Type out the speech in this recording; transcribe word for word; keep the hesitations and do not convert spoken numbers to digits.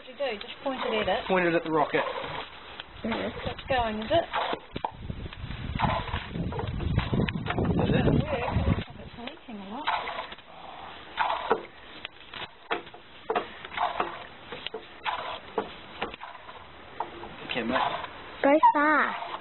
What do you do? Just point it at it? Point it at the rocket. Mm-hmm. It's going, is it? Is it? It looks like it's leaking a lot. Okay, mate. Go fast.